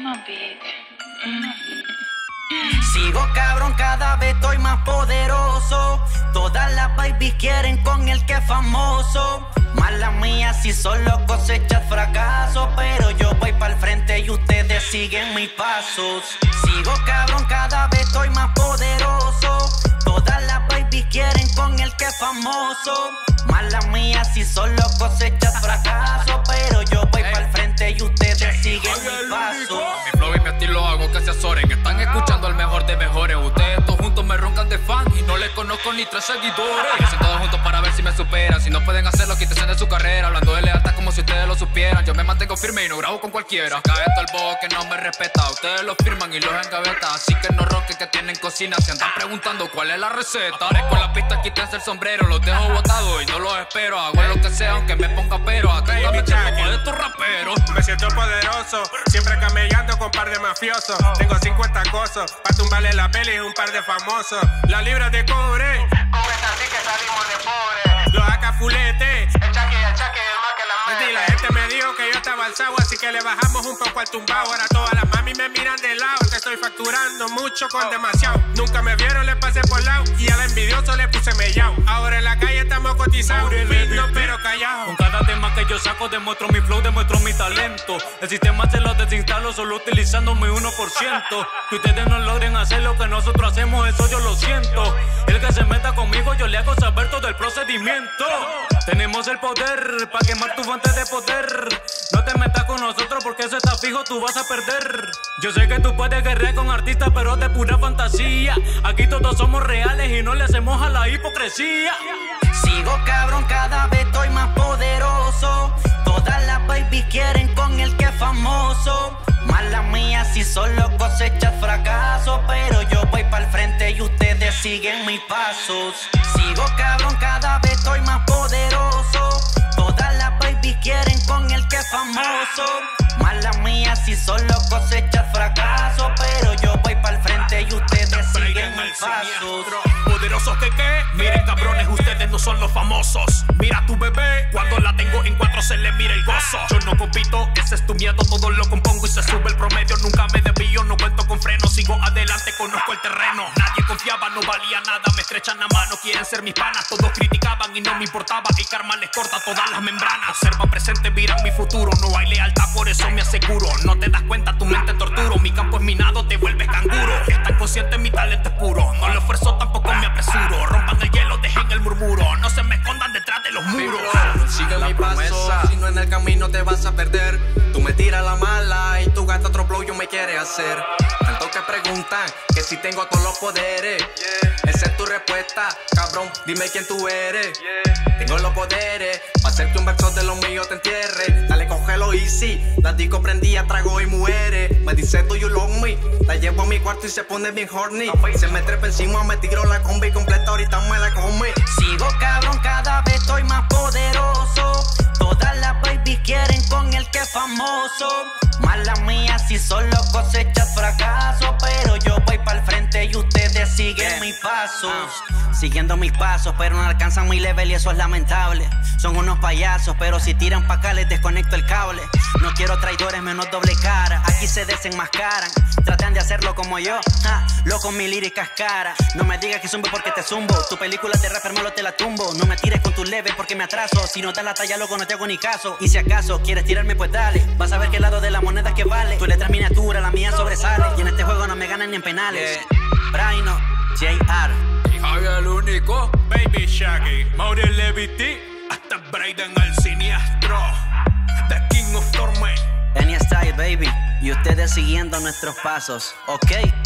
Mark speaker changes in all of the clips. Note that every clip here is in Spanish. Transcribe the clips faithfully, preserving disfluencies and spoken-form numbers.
Speaker 1: Sigo cabrón, cada vez estoy más poderoso. Todas las babies quieren con el que es famoso. Mala mía si solo cosechas fracaso, pero yo voy pa'l frente y ustedes siguen mis pasos. Sigo cabrón, cada vez estoy más poderoso. Todas las babies quieren con el que es famoso. Mala mía si solo cosechas fracaso, pero yo voy pa'l frente y ustedes siguen mis pasos.
Speaker 2: Mi flow y mi estilo hago que se azoren. Están escuchando al mejor de mejores. Ustedes todos juntos me roncan de fan y no les conozco ni tres seguidores. Hacen todos juntos para ver si me superan. Si no pueden hacerlo, quítense de su carrera. Hablando de lealtad como si ustedes lo supieran. Yo me mantengo firme y no grabo con cualquiera. Cae todo el bobo que no me respeta. Ustedes lo firman y los engavetan. Así que no ronquen que tienen cocina. Se andan preguntando cuál es la receta. Aparezco en la pista, quítense el sombrero. Los dejo botados y no los espero. Hago lo que sea aunque me ponga pero. Atentamente como de estos raperos.
Speaker 3: Me siento poderoso, siempre camellando con par de mafiosos. Tengo cincuenta cosas, pa' tumbarle la peli y un par de famosos. Las libras de cobre, con esta sí que salimos de pobre. Los acafulete, el chaque y el chaque, el más que la madre. Y la gente me dijo que yo estaba alzado, así que le bajamos un poco al tumbao. Ahora todas las mami me miran de lado, que estoy facturando mucho con demasiado. Nunca me vieron, le pasé por lado, y al envidioso le puse mellao. Ahora en la calle estamos cotizados, fino pero callados.
Speaker 4: Con cada tema que yo saco demuestro mi flow, demuestro mi talento. El sistema se lo desinstalo solo utilizando mi uno por ciento. Que ustedes no logren hacer lo que nosotros hacemos, eso yo lo siento. El que se meta conmigo yo le hago saber todo el procedimiento. Tenemos el poder pa' quemar tu fuente de poder. No te metas con nosotros porque eso está fijo, tú vas a perder. Yo sé que tú puedes guerrear con artistas pero de pura fantasía. Aquí todos somos reales y no le hacemos a la hipocresía.
Speaker 1: Sigo cabrón, cada vez estoy más poderoso. Todas las babies quieren con el que es famoso. Mala mía si solo cosechas fracaso, pero yo voy pa'l frente y ustedes siguen mis pasos. Sigo cabrón, cada vez estoy más poderoso. Todas las babies quieren con el que es famoso. Mala mía si solo cosechas fracaso, pero yo voy pa'l frente y ustedes siguen mis pasos.
Speaker 5: Poderosos que qué, miren cabrones, ustedes no son los famosos. Mira tu bebé, cuando la tengo en cuatro se le mira el gozo. Yo no compito, ese es tu miedo, todo lo compongo y se sube el promedio. Nunca me desvío, no cuento con freno, sigo adelante, conozco el terreno. Nadie confiaba, no valía nada, me estrechan la mano, quieren ser mis panas. Todos criticaban y no me importaba, el karma les corta todas las membranas. Observa presente, miran mi futuro, no hay lealtad, por eso me aseguro. No te das cuenta, tu mente torturo, mi campo es minado, te vuelves canguro. Están conscientes, mi talento es puro, no lo esfuerzo, tampoco me apresuro. Rompan el hielo, dejen el murmuro, no se me escondan detrás de los muros.
Speaker 2: Sigue mi paso, si no en el camino te vas a perder. Tú me tiras la mala y tú gastas otro flow, yo me quiere hacer. Tanto que preguntan que si tengo todos los poderes. Esa es tu respuesta, cabrón, dime quién tú eres. Tengo los poderes, pa' hacerte un verso de los míos te entierre. Dale, cógelo easy, la disco prendía, trago y muere. Me dice tú you love me, la llevo a mi cuarto y se pone bien horny. Se me trepa encima, me tiro la combi completa, ahorita me la come.
Speaker 1: Sigo cabrón, cada vez estoy más poderoso. Todas las babies quieren con el que es famoso. Mala mía si solo cosechas fracaso, pero yo voy pa'l frente y ustedes siguen mis pasos. Siguiendo mis pasos, pero no alcanzan mi level y eso es lamentable. Son unos payasos, pero si tiran pa' acá les desconecto el cable. No quiero traidores, menos doble cara. Aquí se desenmascaran, tratan de hacerlo como yo. Ja, loco, mi lírica es cara. No me digas que zumbo porque te zumbo. Tu película de rapper malo te la tumbo. No me tires con tu level porque me atraso. Si no das la talla, loco, no te hago ni caso. Y si acaso quieres tirarme, pues dale. Vas a ver qué lado de la moneda es que vale. Tu letra es miniatura, la mía sobresale. Y en este juego no me ganan ni en penales. Braino, J R
Speaker 2: Javier el único,
Speaker 5: Baby Shaggy, Mauri Levity, hasta Braden el siniestro, The King of Torment,
Speaker 1: Any Style, baby. Y ustedes siguiendo nuestros pasos, ok.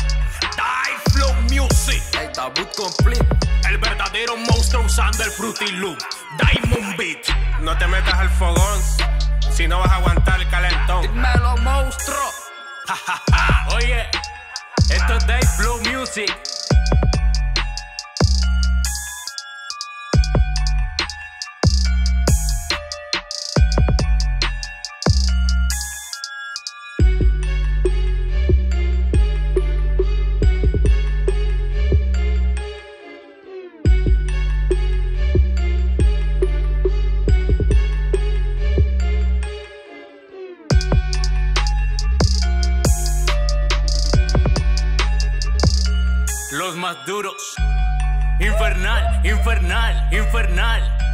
Speaker 5: dayflowmusic,
Speaker 2: el debut complete.
Speaker 5: el verdadero monstruo usando el Fruity Loop, Diamond Beat.
Speaker 3: No te metas al fogón, si no vas a aguantar el calentón.
Speaker 2: Dímelo, monstruo.
Speaker 4: Oye, esto es dayflowmusic. los más duros. Infernal, infernal, infernal.